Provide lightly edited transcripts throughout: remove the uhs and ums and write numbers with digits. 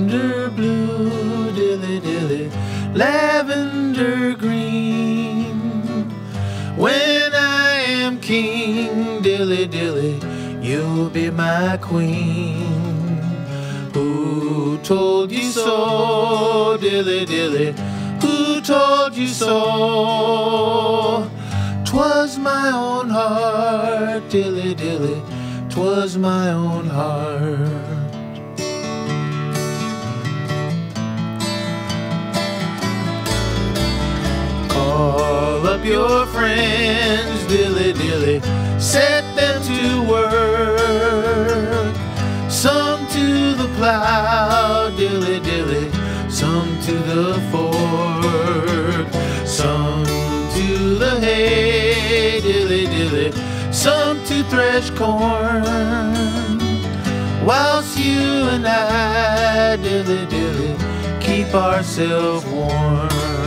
lavender blue, dilly dilly, lavender green. When I am king, dilly dilly, you'll be my queen. Who told you so, dilly dilly? Who told you so? 'Twas my own heart, dilly dilly, 'twas my own heart. Call up your friends, dilly dilly, set them to work. Some to the plow, dilly dilly, some to the fork. Some to the hay, dilly dilly, some to thresh corn. Whilst you and I, dilly dilly, keep ourselves warm.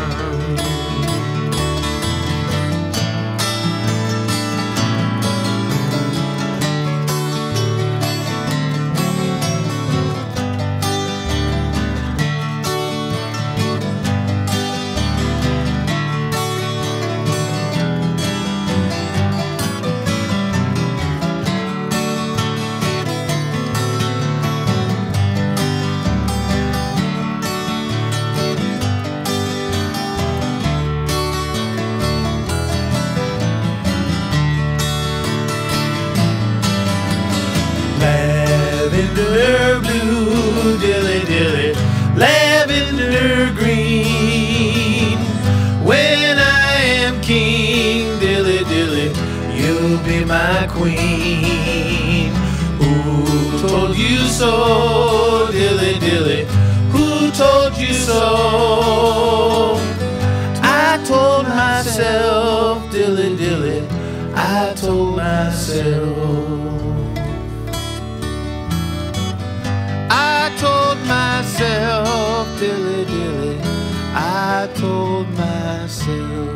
Lavender blue, dilly dilly, lavender green. When I am king, dilly dilly, you'll be my queen. Who told you so, dilly dilly? Who told you so? I told myself, dilly dilly, I told myself. I told myself, dilly dilly, I told myself.